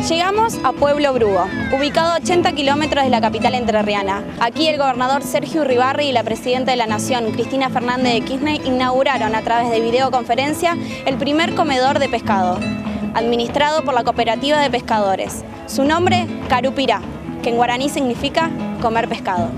Llegamos a Pueblo Brugo, ubicado a 80 kilómetros de la capital entrerriana. Aquí el gobernador Sergio Uribarri y la presidenta de la Nación, Cristina Fernández de Kirchner, inauguraron a través de videoconferencia el primer comedor de pescado, administrado por la Cooperativa de Pescadores. Su nombre, Carupirá, que en guaraní significa comer pescado.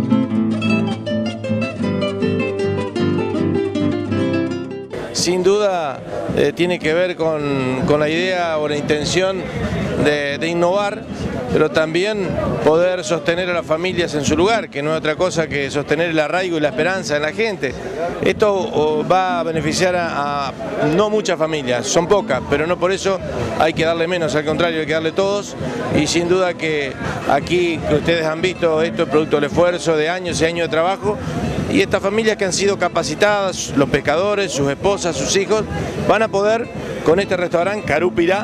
Sin duda tiene que ver con la idea o la intención de innovar, pero también poder sostener a las familias en su lugar, que no es otra cosa que sostener el arraigo y la esperanza en la gente. Esto va a beneficiar a no muchas familias, son pocas, pero no por eso hay que darle menos, al contrario hay que darle todos, y sin duda que aquí que ustedes han visto esto es producto del esfuerzo de años y años de trabajo. Y estas familias que han sido capacitadas, los pescadores, sus esposas, sus hijos, van a poder con este restaurante Carupirá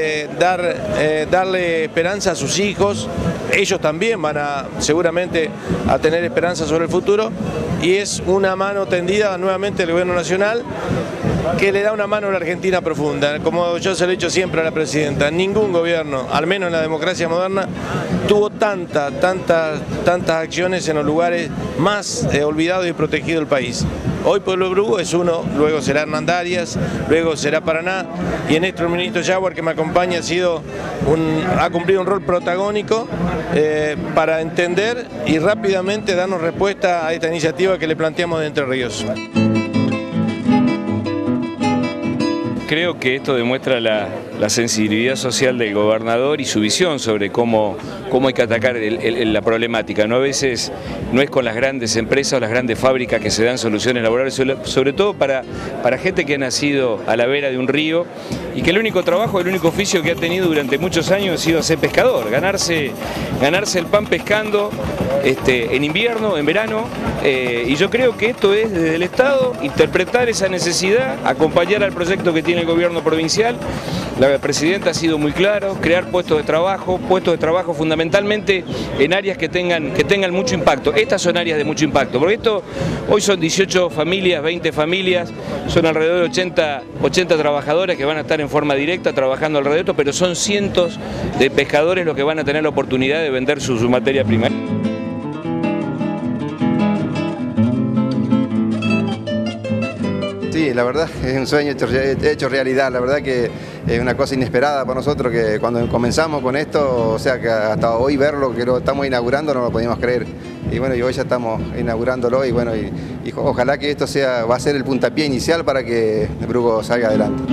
darle esperanza a sus hijos. Ellos también van seguramente a tener esperanza sobre el futuro, y es una mano tendida nuevamente del Gobierno Nacional, que le da una mano a la Argentina profunda. Como yo se lo he dicho siempre a la presidenta, ningún gobierno, al menos en la democracia moderna, tuvo tantas acciones en los lugares más olvidados y protegidos del país. Hoy Pueblo Brugo es uno, luego será Hernandarias, luego será Paraná, y en esto el ministro Jaguar, que me acompaña, ha cumplido un rol protagónico para entender y rápidamente darnos respuesta a esta iniciativa que le planteamos de Entre Ríos. Creo que esto demuestra la sensibilidad social del gobernador y su visión sobre cómo hay que atacar la problemática. ¿No? A veces no es con las grandes empresas o las grandes fábricas que se dan soluciones laborales, sobre todo para gente que ha nacido a la vera de un río y que el único trabajo, el único oficio que ha tenido durante muchos años ha sido ser pescador, ganarse el pan pescando en invierno, en verano, y yo creo que esto es desde el Estado interpretar esa necesidad, acompañar al proyecto que tiene el gobierno provincial. La presidenta ha sido muy claro, crear puestos de trabajo fundamentalmente en áreas que tengan mucho impacto. Estas son áreas de mucho impacto, porque hoy son 18 familias, 20 familias, son alrededor de 80 trabajadores que van a estar en forma directa trabajando alrededor de esto, pero son cientos de pescadores los que van a tener la oportunidad de vender su materia prima. Sí, la verdad es un sueño hecho realidad, la verdad que es una cosa inesperada para nosotros, que cuando comenzamos con esto, o sea que hasta hoy verlo, que lo estamos inaugurando, no lo podíamos creer. Y bueno, y hoy ya estamos inaugurándolo, y bueno, y ojalá que esto va a ser el puntapié inicial para que Brugo salga adelante.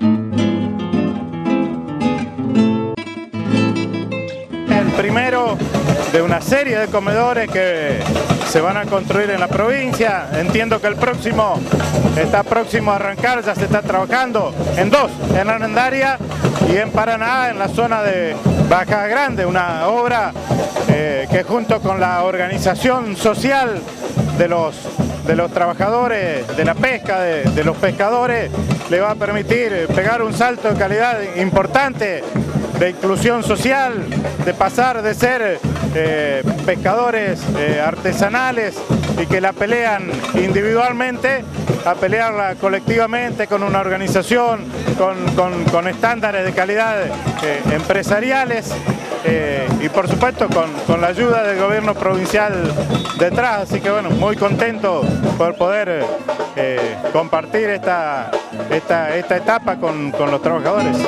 El primero de una serie de comedores que se van a construir en la provincia. Entiendo que el próximo está próximo a arrancar, ya se está trabajando en dos, en Hernandarias y en Paraná, en la zona de Baja Grande, una obra que junto con la organización social de los trabajadores de la pesca, de los pescadores, le va a permitir pegar un salto de calidad importante, de inclusión social, de pasar de ser pescadores artesanales y que la pelean individualmente a pelearla colectivamente con una organización, con estándares de calidad empresariales y por supuesto con la ayuda del gobierno provincial detrás. Así que bueno, muy contento por poder compartir esta etapa con los trabajadores.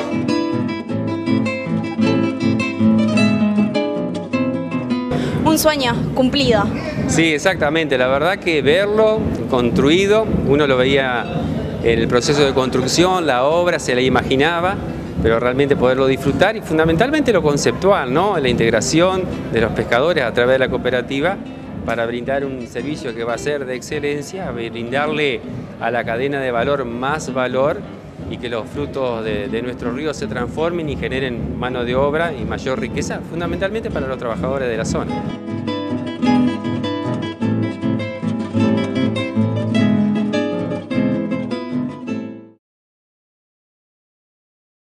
Un sueño cumplido. Sí, exactamente. La verdad que verlo construido, uno lo veía en el proceso de construcción, la obra, se la imaginaba, pero realmente poderlo disfrutar y fundamentalmente lo conceptual, ¿no? La integración de los pescadores a través de la cooperativa para brindar un servicio que va a ser de excelencia, brindarle a la cadena de valor más valor y que los frutos de nuestros ríos se transformen y generen mano de obra y mayor riqueza, fundamentalmente para los trabajadores de la zona.